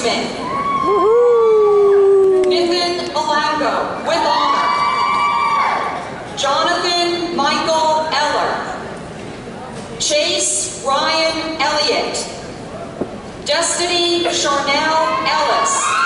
Smith. Nathan Malango, with honor. Jonathan Michael Eller. Chase Ryan Elliott. Destiny Charnel Ellis.